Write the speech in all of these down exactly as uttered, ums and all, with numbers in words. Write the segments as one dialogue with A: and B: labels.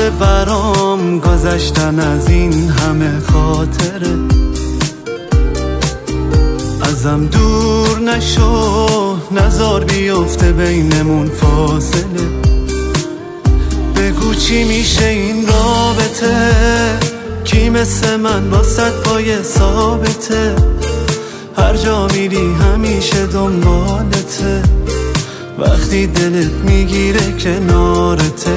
A: سخت برام گذشتن از این همه خاطره. ازم دور نشو، نزار بیفته بینمون فاصله. بگو چی میشه این رابطه، کی مثل من واسط پای ثابته. هر جا میری همیشه دنبالته، وقتی دلت میگیره کنارته.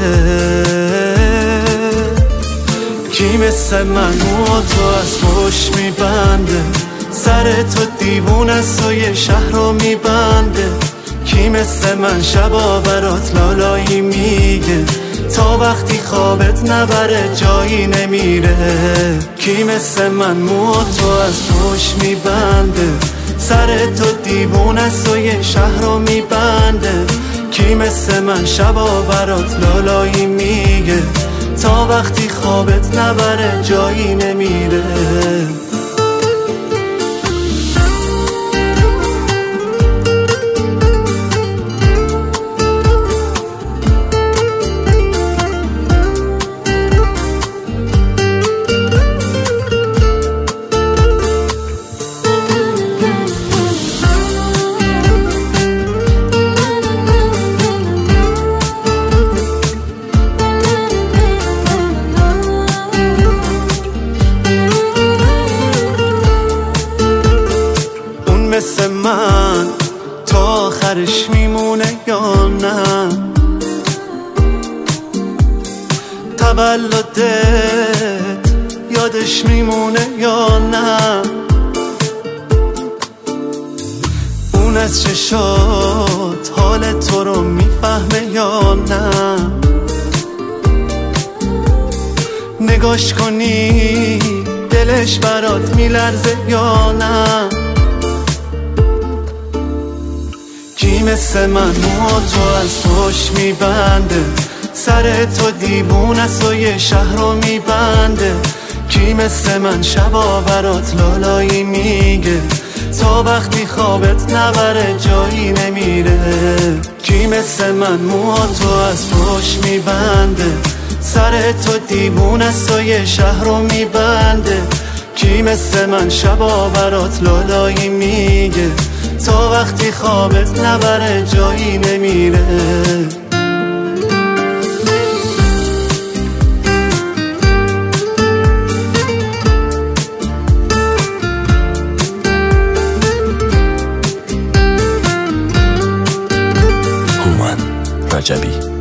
A: کی مثل من موها تو از پشت میبنده، سر تو دیوون است و یه شهر رو میبنده. کی مثل من شبا برات لالایی میگه، تا وقتی خوابت نبره جایی نمیره. کی مثل من موها تو از پشت میبنده، سر تو دیوون است و یه شهر رو میبنده. کی مثل من شبا برات لالایی میگه، تا وقتی خوابت نبره جایی نمیره. مثل من تا آخرش میمونه یا نه، تولدت یادش میمونه یا نه. اون از چشات حال تو رو میفهمه یا نه. نگاش کنی دلش برات میلرزه یا نه. کی مثل من موها تو از پشت میبنده، سر تو دیوون است و یه شهر رو میبنده. کی مثل من شبا برات لالایی میگه، تا وقتی خوابت نبره جایی نمیره. کی مثل من موها تو از پشت میبنده، سر تو دیوون است و یه شهر رو میبنده. کی مثل من شبا برات لالایی میگه، تا وقتی خوابت نبره جایی نمیره.
B: هومن رجبی